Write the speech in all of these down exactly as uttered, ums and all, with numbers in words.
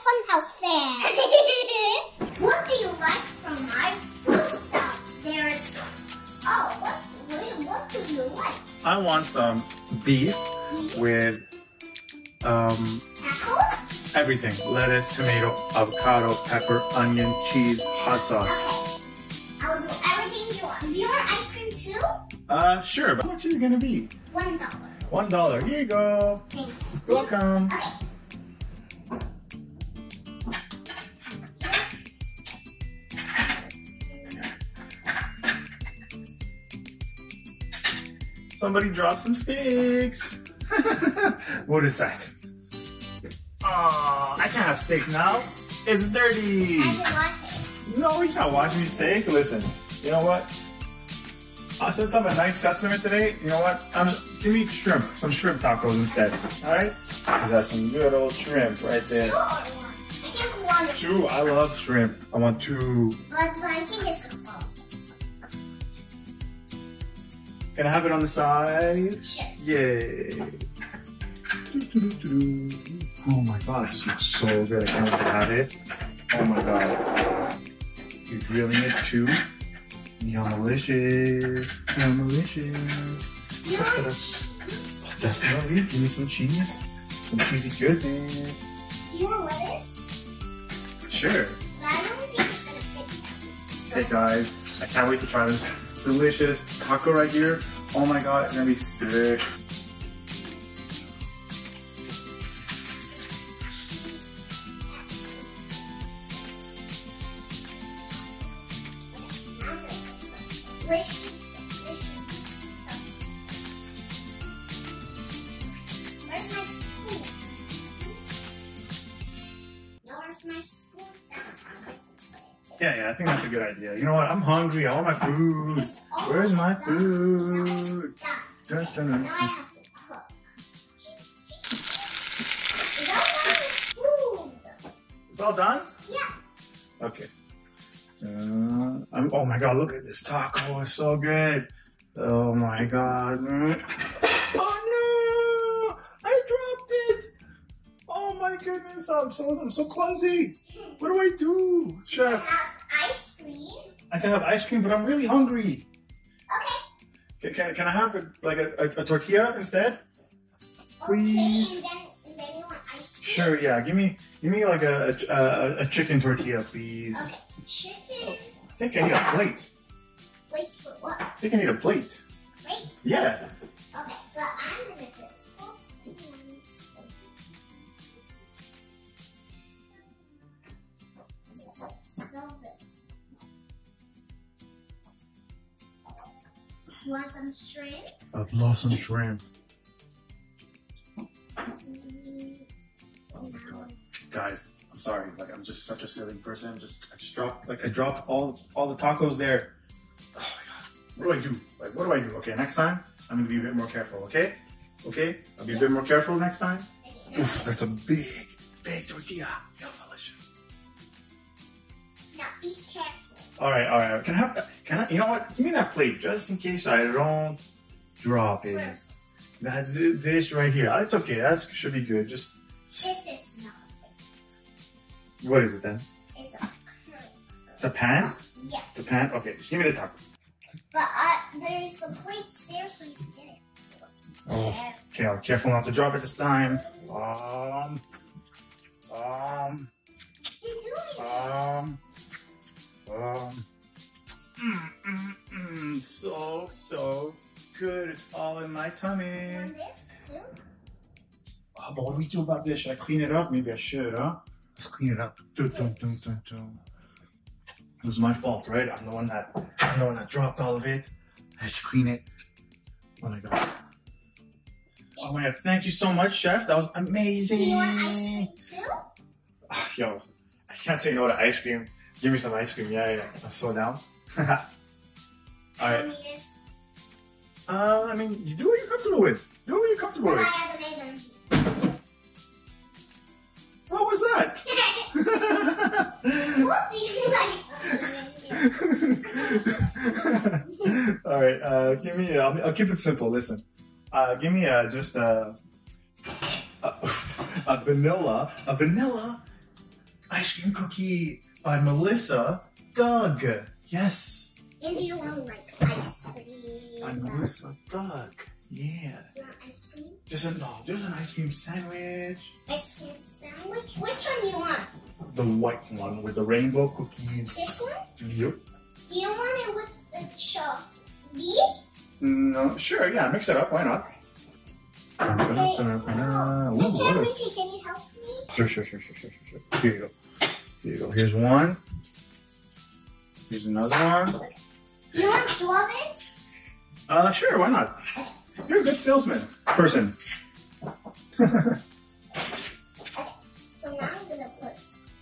Funhouse fan. What do you like from my food shop? There's... Oh, what, what, what do you like? I want some beef Beef? with um, Apples? everything. Lettuce, tomato, avocado, pepper, onion, cheese, hot sauce. Okay. I will do everything you want. Do you want ice cream too? Uh, sure. But how much is it gonna be? One dollar. One dollar. Here you go. Thanks. You're welcome. Okay. Somebody dropped some steaks. What is that? Oh, I can't have steak now. It's dirty. I can wash it. No, you can't wash me steak. Listen, you know what? Uh, since I'm a nice customer today, you know what? I'm just, give me shrimp, some shrimp tacos instead. All right? Cause that's some good old shrimp right there. Two or one? I think one. Two. I love shrimp. I want two. But I think it's gonna fall. Can I have it on the side? Sure. Yay! Oh my god, this looks so good. I can't wait to have it. Oh my god. You're grilling it too? Yum-malicious. Yum-malicious. You want Definitely. Give me some cheese. Some cheesy goodness. Do you want lettuce? Sure. But I don't think it's gonna fit. Hey guys, I can't wait to try this delicious taco right here. Oh my god, it's gonna be sick. Delicious, delicious. Where's my spoon? No, where's my spoon? That's not Yeah, yeah, I think that's a good idea. You know what? I'm hungry. I want my food. It's almost Where's my done. food? It's done. Dun, Okay, dun, dun. now I have to cook. Is that my food? It's all done? Yeah. Okay. Uh, I'm, oh my god, look at this taco. It's so good. Oh my god. Oh no! I dropped it! Oh my goodness, I'm so I'm so clumsy. What do I do, chef? Have ice cream. I can have ice cream, but I'm really hungry. Okay. Can, can, can I have a, like a, a, a tortilla instead? Please. Okay, and then, and then you want ice cream? Sure, yeah. Give me give me like a, a, a chicken tortilla, please. Okay. Chicken. I think I need a plate. Wait for what? I think I need a plate. Wait. Yeah. Okay, but I'm gonna just put so good. You want some shrimp? I'd love some shrimp. Oh my god. Guys, I'm sorry. Like I'm just such a silly person. Just I just dropped like I dropped all all the tacos there. Oh my god. What do I do? Like what do I do? Okay, next time I'm gonna be a bit more careful, okay? Okay? I'll be a bit more careful next time. Oof, that's a big, big tortilla. Yo, delicious. Now be careful. Alright, alright. Can I have that? Can I you know what? Give me that plate just in case I don't drop it. Where's That this right here. It's okay, that should be good. Just this is not a what is it then? It's a curry. It's a pan? Yeah. It's a pan? Okay, just give me the taco. But uh, there's some plates there so you can get it. Oh, okay, I'm careful not to drop it this time. Um, um, You're doing it. um, um, mm, mm, mm, so, so good. It's all in my tummy. You want this too? Oh, but what do we do about this? Should I clean it up? Maybe I should, huh? Let's clean it up. Dun, dun, dun, dun, dun. It was my fault, right? I'm the one that, I'm the one that dropped all of it. I should clean it. Oh my god. Oh my god, thank you so much, chef. That was amazing. Do you want ice cream too? Oh, yo, I can't say no to ice cream. Give me some ice cream. Yeah, yeah. I'm so down. All right. You need this? Uh, I mean, you do what you're comfortable with. Do what you're comfortable But I with. have an egg. What was that? What do you like? All right. Uh, give me. I'll, I'll keep it simple. Listen. Uh, give me uh, just uh, a, a vanilla, a vanilla ice cream cookie by Melissa Doug. Yes. And do you want like ice cream? By Melissa Doug. Yeah. You want ice cream? Just a no, just an ice cream sandwich. Ice cream sandwich? Which one do you want? The white one with the rainbow cookies. This one? Yep. Do you want it with the chocolate? These? No, sure, yeah, mix it up. Why not? Hey, Ooh, hey, what is- Richie, can you help me? Sure, sure, sure, sure, sure, sure. Here you go. Here you go. Here's one. Here's another one. You want two of it? Uh, sure, why not? You're a good salesman. Person. Okay, so now I'm gonna put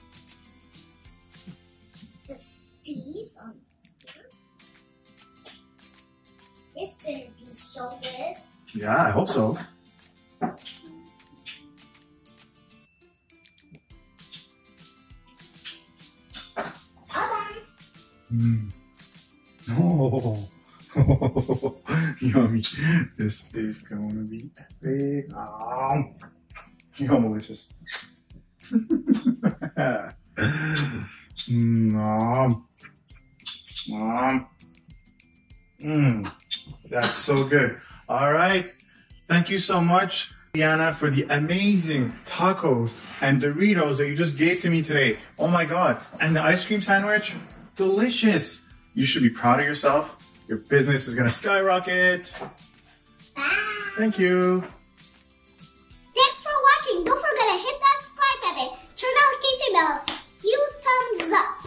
the, these on here. This is gonna be so good. Yeah, I hope so. All done. Mm. Oh. Yummy. This is going to be epic. Oh. Yum, delicious. Nom. Nom. Mmm. That's so good. All right. Thank you so much, Liyana, for the amazing tacos and Doritos that you just gave to me today. Oh my God. And the ice cream sandwich, delicious. You should be proud of yourself. Your business is going to skyrocket. Bye. Thank you. Thanks for watching. Don't forget to hit that subscribe button, turn on notification bell, huge thumbs up.